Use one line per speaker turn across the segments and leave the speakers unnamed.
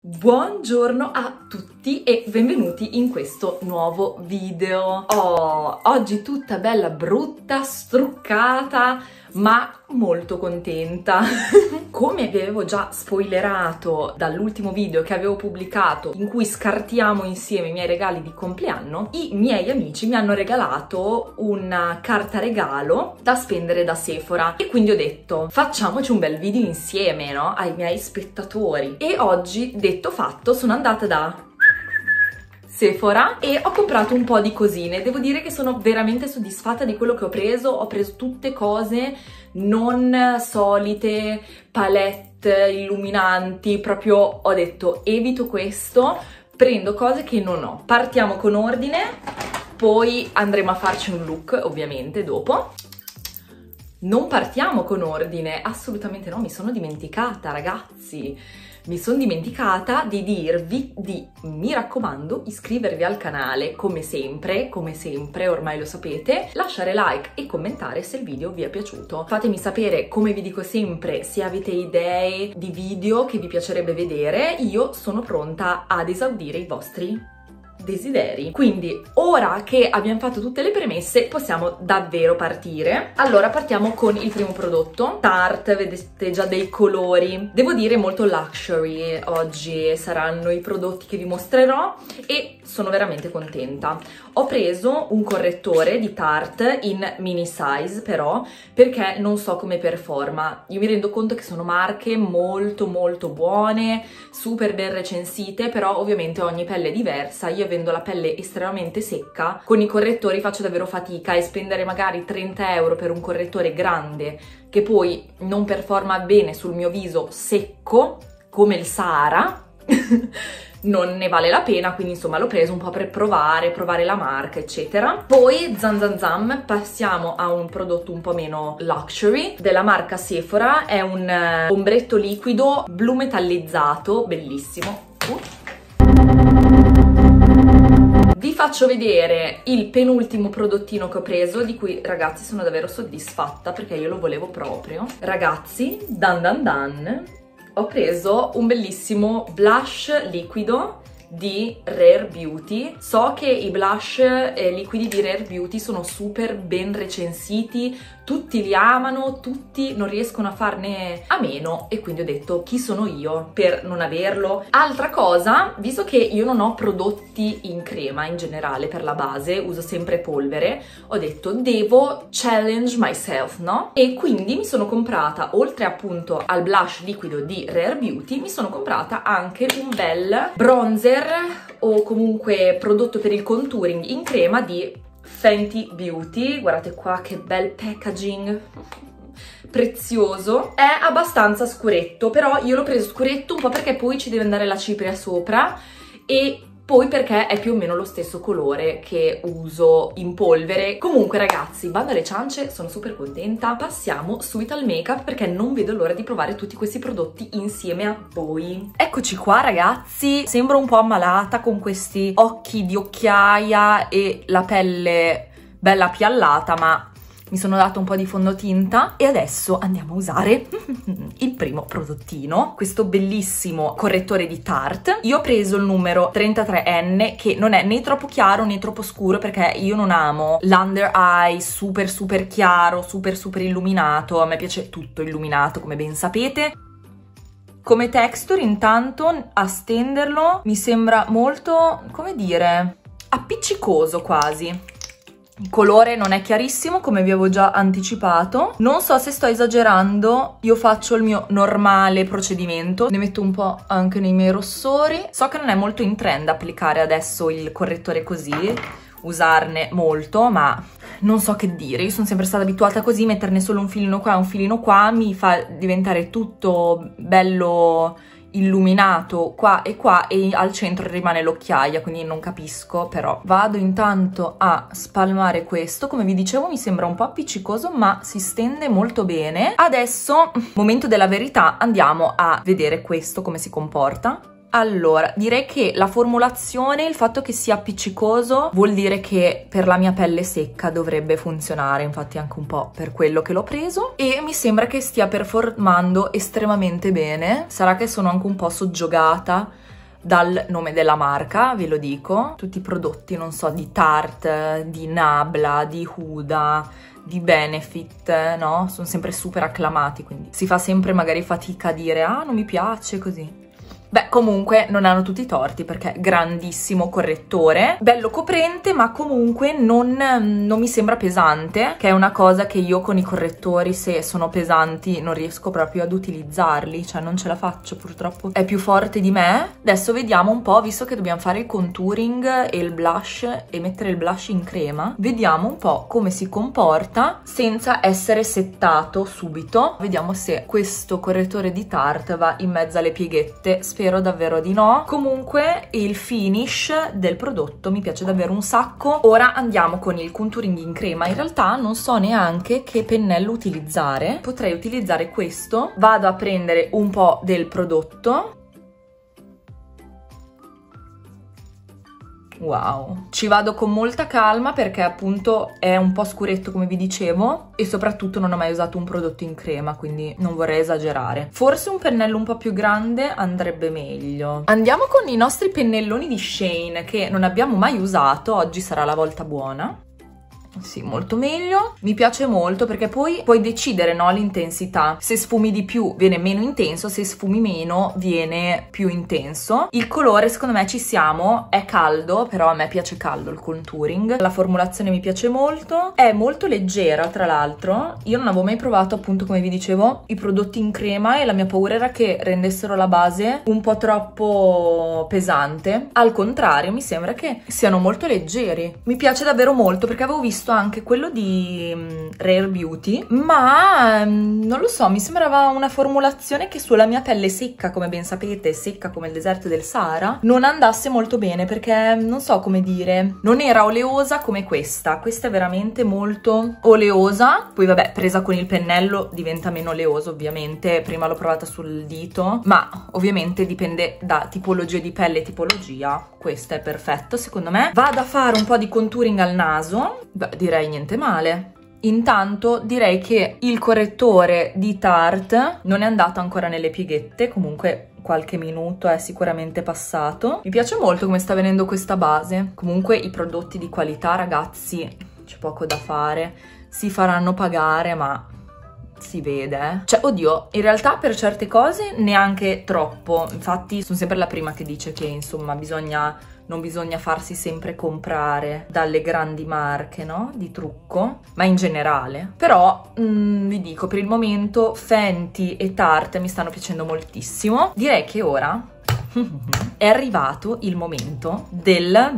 Buongiorno a tutti e benvenuti in questo nuovo video. Oggi tutta bella brutta, struccata, ma molto contenta. Come vi avevo già spoilerato dall'ultimo video che avevo pubblicato in cui scartiamo insieme i miei regali di compleanno, i miei amici mi hanno regalato una carta regalo da spendere da Sephora e quindi ho detto facciamoci un bel video insieme, no? Ai miei spettatori. E oggi, detto fatto, sono andata da Sephora e ho comprato un po' di cosine. Devo dire che sono veramente soddisfatta di quello che ho preso tutte cose non solite, palette illuminanti, proprio ho detto evito questo, prendo cose che non ho. Partiamo con ordine, poi andremo a farci un look ovviamente dopo. Non partiamo con ordine, assolutamente no, mi sono dimenticata ragazzi. Mi sono dimenticata di dirvi mi raccomando, iscrivervi al canale come sempre, ormai lo sapete, lasciare like e commentare se il video vi è piaciuto. Fatemi sapere, come vi dico sempre, se avete idee di video che vi piacerebbe vedere, io sono pronta ad esaudire i vostri desideri. Quindi ora che abbiamo fatto tutte le premesse possiamo davvero partire. Allora partiamo con il primo prodotto, Tarte, vedete già dei colori, devo dire molto luxury oggi saranno i prodotti che vi mostrerò e sono veramente contenta. Ho preso un correttore di Tarte in mini size però perché non so come performa. Io mi rendo conto che sono marche molto buone, super ben recensite, però ovviamente ogni pelle è diversa. Io avendo la pelle estremamente secca, con i correttori faccio davvero fatica e spendere magari 30 euro per un correttore grande che poi non performa bene sul mio viso secco come il Sahara non ne vale la pena, quindi insomma l'ho preso un po' per provare la marca eccetera. Poi zam zam zam, passiamo a un prodotto un po' meno luxury della marca Sephora, è un ombretto liquido blu metallizzato, bellissimo. Vi faccio vedere il penultimo prodottino che ho preso, di cui ragazzi sono davvero soddisfatta perché io lo volevo proprio. Ragazzi, ho preso un bellissimo blush liquido di Rare Beauty. So che i blush liquidi di Rare Beauty sono super ben recensiti, tutti li amano, tutti non riescono a farne a meno e quindi ho detto chi sono io per non averlo. Altra cosa, visto che io non ho prodotti in crema in generale per la base, uso sempre polvere, ho detto devo challenge myself, no? E quindi mi sono comprata, oltre appunto al blush liquido di Rare Beauty, mi sono comprata anche un bel bronzer o comunque prodotto per il contouring in crema di Fenty Beauty. Guardate qua che bel packaging, prezioso. È abbastanza scuretto, però io l'ho preso scuretto un po' perché poi ci deve andare la cipria sopra e poi perché è più o meno lo stesso colore che uso in polvere. Comunque ragazzi, bando alle ciance, sono super contenta. Passiamo subito al make-up perché non vedo l'ora di provare tutti questi prodotti insieme a voi. Eccoci qua ragazzi, sembro un po' ammalata con questi occhi di occhiaia e la pelle bella piallata, ma mi sono dato un po' di fondotinta e adesso andiamo a usare il primo prodottino, questo bellissimo correttore di Tarte. Io ho preso il numero 33N che non è né troppo chiaro né troppo scuro perché io non amo l'under eye super chiaro, super illuminato, a me piace tutto illuminato come ben sapete. Come texture intanto a stenderlo mi sembra molto, come dire, appiccicoso quasi. Il colore non è chiarissimo come vi avevo già anticipato, non so se sto esagerando, io faccio il mio normale procedimento, ne metto un po' anche nei miei rossori. So che non è molto in trend applicare adesso il correttore così, usarne molto, ma non so che dire, io sono sempre stata abituata così, metterne solo un filino qua mi fa diventare tutto bello illuminato qua e al centro rimane l'occhiaia, quindi non capisco, però vado intanto a spalmare questo. Come vi dicevo mi sembra un po' appiccicoso ma si stende molto bene. Adesso, momento della verità, andiamo a vedere questo come si comporta. Allora, direi che la formulazione, il fatto che sia appiccicoso, vuol dire che per la mia pelle secca dovrebbe funzionare, infatti anche un po' per quello che l'ho preso, e mi sembra che stia performando estremamente bene. Sarà che sono anche un po' soggiogata dal nome della marca, ve lo dico, tutti i prodotti, non so, di Tarte, di Nabla, di Huda, di Benefit, no? Sono sempre super acclamati, quindi si fa sempre magari fatica a dire ah, non mi piace, così. Beh, comunque non hanno tutti i torti perché grandissimo correttore, bello coprente, ma comunque non mi sembra pesante, che è una cosa che io con i correttori, se sono pesanti, non riesco proprio ad utilizzarli, cioè non ce la faccio purtroppo, è più forte di me. Adesso vediamo un po', visto che dobbiamo fare il contouring e il blush e mettere il blush in crema, vediamo un po' come si comporta senza essere settato subito. Vediamo se questo correttore di Tarte va in mezzo alle pieghette, spero davvero di no. Comunque il finish del prodotto mi piace davvero un sacco. Ora andiamo con il contouring in crema. In realtà non so neanche che pennello utilizzare, potrei utilizzare questo. Vado a prendere un po' del prodotto. Wow, ci vado con molta calma perché appunto è un po' scuretto come vi dicevo e soprattutto non ho mai usato un prodotto in crema, quindi non vorrei esagerare. Forse un pennello un po' più grande andrebbe meglio. Andiamo con i nostri pennelloni di Shane che non abbiamo mai usato, oggi sarà la volta buona. Sì, molto meglio. Mi piace molto perché poi puoi decidere, no, l'intensità. Se sfumi di più viene meno intenso, se sfumi meno viene più intenso. Il colore, secondo me ci siamo, è caldo, però a me piace caldo il contouring. La formulazione mi piace molto, è molto leggera tra l'altro. Io non avevo mai provato, appunto come vi dicevo, i prodotti in crema e la mia paura era che rendessero la base un po' troppo pesante. Al contrario, mi sembra che siano molto leggeri. Mi piace davvero molto perché avevo visto anche quello di Rare Beauty, ma non lo so, mi sembrava una formulazione che sulla mia pelle secca, come ben sapete, secca come il deserto del Sahara, non andasse molto bene perché non so come dire, non era oleosa come questa. Questa è veramente molto oleosa, poi vabbè, presa con il pennello diventa meno oleoso ovviamente. Prima l'ho provata sul dito, ma ovviamente dipende da tipologia di pelle e tipologia. Questo è perfetto secondo me. Vado a fare un po' di contouring al naso. Beh, direi niente male. Intanto direi che il correttore di Tarte non è andato ancora nelle pieghette, comunque qualche minuto è sicuramente passato. Mi piace molto come sta venendo questa base. Comunque i prodotti di qualità, ragazzi, c'è poco da fare, si faranno pagare, ma si vede. Cioè, oddio, in realtà per certe cose neanche troppo. Infatti sono sempre la prima che dice che insomma non bisogna farsi sempre comprare dalle grandi marche, no? Di trucco, ma in generale. Però vi dico, per il momento Fenty e Tarte mi stanno piacendo moltissimo. Direi che ora è arrivato il momento del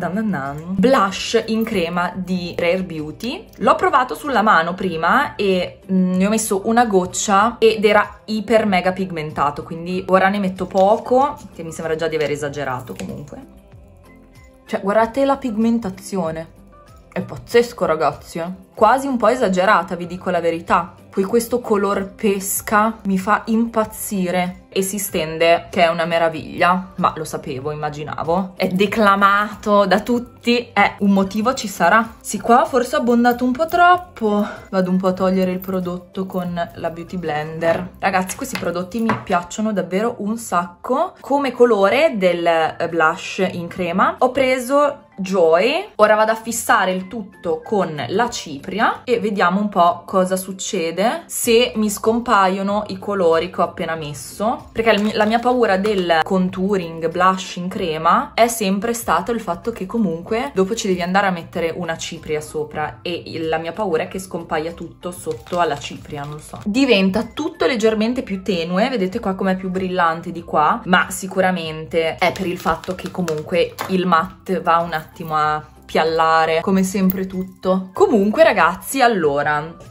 blush in crema di Rare Beauty. L'ho provato sulla mano prima e ne ho messo una goccia ed era iper mega pigmentato, quindi ora ne metto poco, che mi sembra già di aver esagerato comunque. Cioè, guardate la pigmentazione, è pazzesco ragazzi, quasi un po' esagerata, vi dico la verità. Poi questo color pesca mi fa impazzire e si stende, che è una meraviglia, ma lo sapevo, immaginavo. È declamato da tutti, un motivo ci sarà. Sì, qua forse ho abbondato un po' troppo. Vado un po' a togliere il prodotto con la Beauty Blender. Ragazzi, questi prodotti mi piacciono davvero un sacco. Come colore del blush in crema ho preso Joy. Ora vado a fissare il tutto con la cipria e vediamo un po' cosa succede se mi scompaiono i colori che ho appena messo, perché la mia paura del contouring blush in crema è sempre stato il fatto che comunque dopo ci devi andare a mettere una cipria sopra e la mia paura è che scompaia tutto sotto alla cipria, non so. Diventa tutto leggermente più tenue, vedete qua com'è più brillante di qua, ma sicuramente è per il fatto che comunque il matte va un attimo a piallare, come sempre tutto. Comunque ragazzi, allora,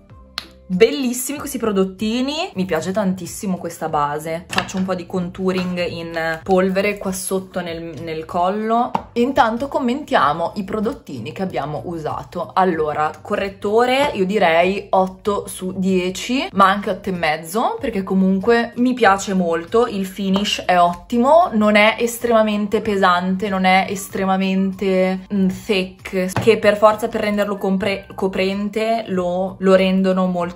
bellissimi questi prodottini, mi piace tantissimo questa base. Faccio un po' di contouring in polvere qua sotto nel collo. Intanto commentiamo i prodottini che abbiamo usato. Allora, correttore io direi 8 su 10, ma anche 8,5, perché comunque mi piace molto, il finish è ottimo, non è estremamente pesante, non è estremamente thick, che per forza per renderlo coprente lo rendono molto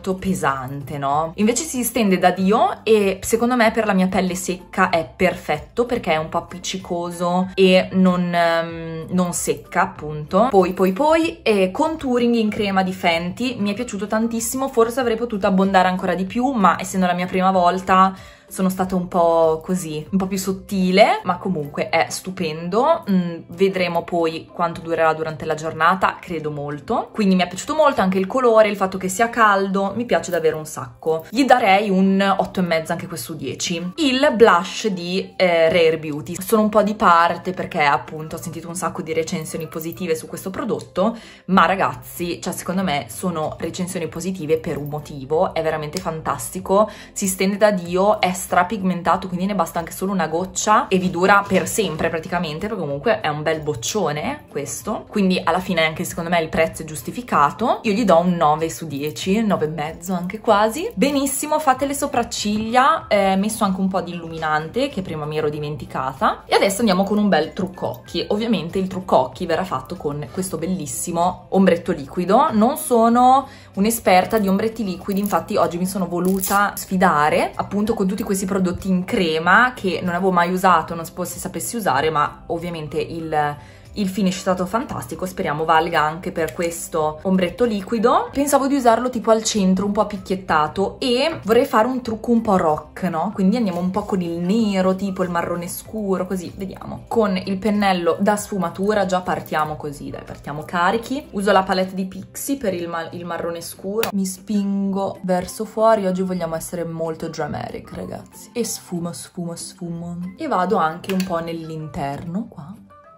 molto pesante, no? Invece si stende da Dio e secondo me per la mia pelle secca è perfetto perché è un po' appiccicoso e non secca, appunto. Poi contouring in crema di Fenty, mi è piaciuto tantissimo, forse avrei potuto abbondare ancora di più, ma essendo la mia prima volta sono stata un po' così, un po' più sottile, ma comunque è stupendo. Vedremo poi quanto durerà durante la giornata, credo molto. Quindi mi è piaciuto molto anche il colore, il fatto che sia caldo, mi piace davvero un sacco. Gli darei un 8,5 anche questo su 10. Il blush di Rare Beauty. Sono un po' di parte perché appunto ho sentito un sacco di recensioni positive su questo prodotto, ma ragazzi, cioè secondo me sono recensioni positive per un motivo, è veramente fantastico, si stende da Dio, è strapigmentato, quindi ne basta anche solo una goccia e vi dura per sempre praticamente, perché comunque è un bel boccione questo, quindi alla fine anche secondo me il prezzo è giustificato. Io gli do un 9 su 10, 9,5 anche quasi. Benissimo, fate le sopracciglia, messo anche un po' di illuminante che prima mi ero dimenticata, e adesso andiamo con un bel trucco occhi. Ovviamente il trucco occhi verrà fatto con questo bellissimo ombretto liquido. Non sono un'esperta di ombretti liquidi, infatti oggi mi sono voluta sfidare appunto con tutti questi prodotti in crema che non avevo mai usato, non si sapessi usare, ma ovviamente il finish è stato fantastico, speriamo valga anche per questo ombretto liquido. Pensavo di usarlo tipo al centro, un po' picchiettato, e vorrei fare un trucco un po' rock, no? Quindi andiamo un po' con il nero, tipo il marrone scuro, così, vediamo. Con il pennello da sfumatura, già partiamo così, dai, partiamo carichi. Uso la palette di Pixi per il marrone scuro. Mi spingo verso fuori, oggi vogliamo essere molto dramatic, ragazzi. E sfumo. E vado anche un po' nell'interno, qua.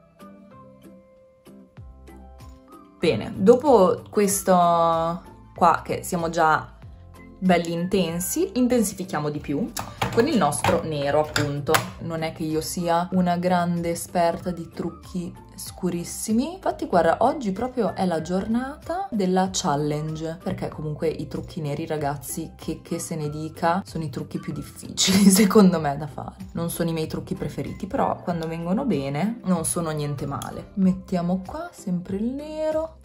Bene, dopo questo qua che siamo già belli intensi, intensifichiamo di più con il nostro nero, appunto. Non è che io sia una grande esperta di trucchi scurissimi, infatti guarda, oggi proprio è la giornata della challenge, perché comunque i trucchi neri, ragazzi, che se ne dica, sono i trucchi più difficili secondo me da fare. Non sono i miei trucchi preferiti, però quando vengono bene non sono niente male. Mettiamo qua sempre il nero.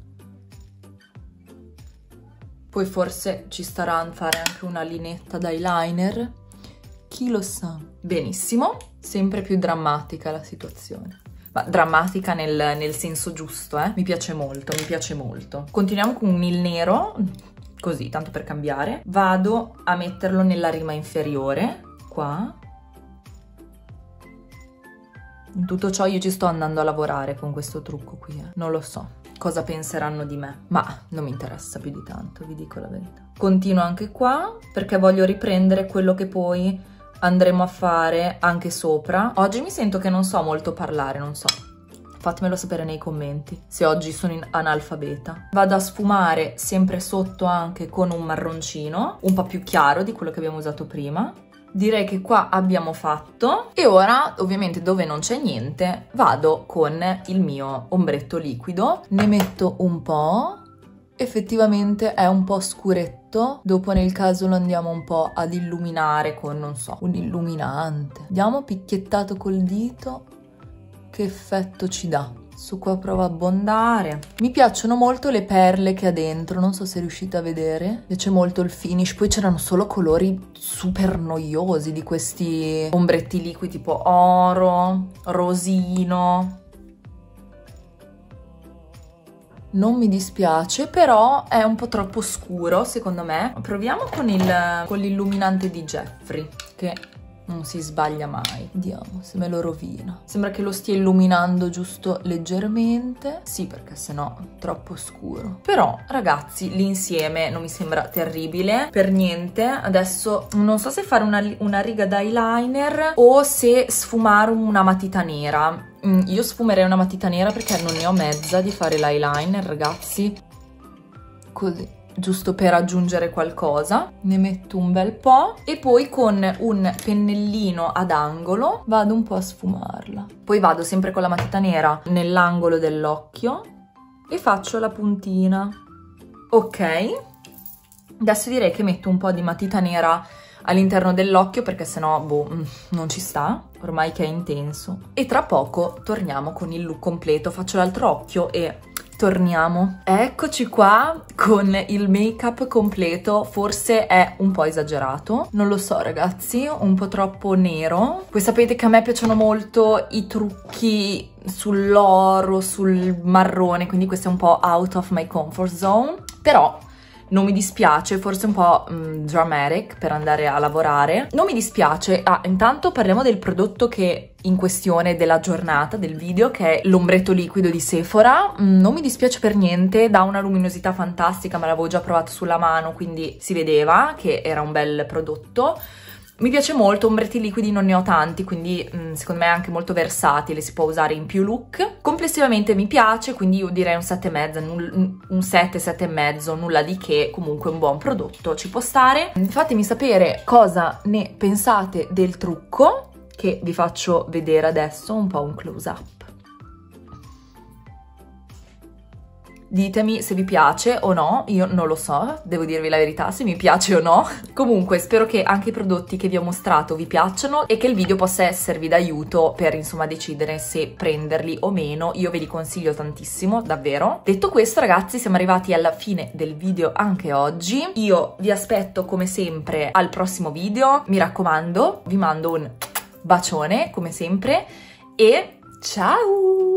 Poi forse ci starà a fare anche una linetta d'eyeliner, chi lo sa. Benissimo, sempre più drammatica la situazione. Ma drammatica nel senso giusto, mi piace molto, mi piace molto. Continuiamo con il nero, così, tanto per cambiare. Vado a metterlo nella rima inferiore, qua. In tutto ciò io ci sto andando a lavorare con questo trucco qui, non lo so cosa penseranno di me, ma non mi interessa più di tanto, vi dico la verità. Continuo anche qua perché voglio riprendere quello che poi andremo a fare anche sopra. Oggi mi sento che non so molto parlare, non so. Fatemelo sapere nei commenti se oggi sono analfabeta. Vado a sfumare sempre sotto anche con un marroncino, un po' più chiaro di quello che abbiamo usato prima. Direi che qua abbiamo fatto, e ora ovviamente dove non c'è niente vado con il mio ombretto liquido, ne metto un po', effettivamente è un po' scuretto, dopo nel caso lo andiamo un po' ad illuminare con, non so, un illuminante. Diamo picchiettato col dito, che effetto ci dà. Su qua provo a abbondare. Mi piacciono molto le perle che ha dentro, non so se riuscite a vedere. Mi piace molto il finish. Poi c'erano solo colori super noiosi di questi ombretti liquidi, tipo oro, rosino. Non mi dispiace, però è un po' troppo scuro secondo me. Proviamo con l'illuminante di Jeffree, che non si sbaglia mai. Vediamo se me lo rovina. Sembra che lo stia illuminando giusto leggermente. Sì, perché sennò è troppo scuro. Però, ragazzi, l'insieme non mi sembra terribile per niente. Adesso non so se fare una riga d'eyeliner o se sfumare una matita nera. Io sfumerei una matita nera perché non ne ho mezza di fare l'eyeliner, ragazzi. Così, giusto per aggiungere qualcosa. Ne metto un bel po' e poi con un pennellino ad angolo vado un po' a sfumarla. Poi vado sempre con la matita nera nell'angolo dell'occhio e faccio la puntina. Ok, adesso direi che metto un po' di matita nera all'interno dell'occhio perché sennò, boh, non ci sta, ormai che è intenso. E tra poco torniamo con il look completo. Faccio l'altro occhio e torniamo. Eccoci qua con il make-up completo, forse è un po' esagerato, non lo so ragazzi, un po' troppo nero. Voi sapete che a me piacciono molto i trucchi sull'oro, sul marrone, quindi questo è un po' out of my comfort zone, però non mi dispiace, forse un po' dramatic per andare a lavorare. Non mi dispiace. Intanto parliamo del prodotto che in questione della giornata, del video, che è l'ombretto liquido di Sephora. Non mi dispiace per niente, dà una luminosità fantastica, ma l'avevo già provato sulla mano, quindi si vedeva che era un bel prodotto. Mi piace molto, ombretti liquidi non ne ho tanti, quindi secondo me è anche molto versatile, si può usare in più look. Complessivamente mi piace, quindi io direi un 7,5, un 7, 7,5, nulla di che, comunque un buon prodotto, ci può stare. Fatemi sapere cosa ne pensate del trucco, che vi faccio vedere adesso, un po' un close up. Ditemi se vi piace o no, io non lo so, devo dirvi la verità se mi piace o no. Comunque spero che anche i prodotti che vi ho mostrato vi piacciono e che il video possa esservi d'aiuto per insomma decidere se prenderli o meno. Io ve li consiglio tantissimo, davvero. Detto questo ragazzi, siamo arrivati alla fine del video anche oggi. Io vi aspetto come sempre al prossimo video, mi raccomando, vi mando un bacione come sempre e ciao!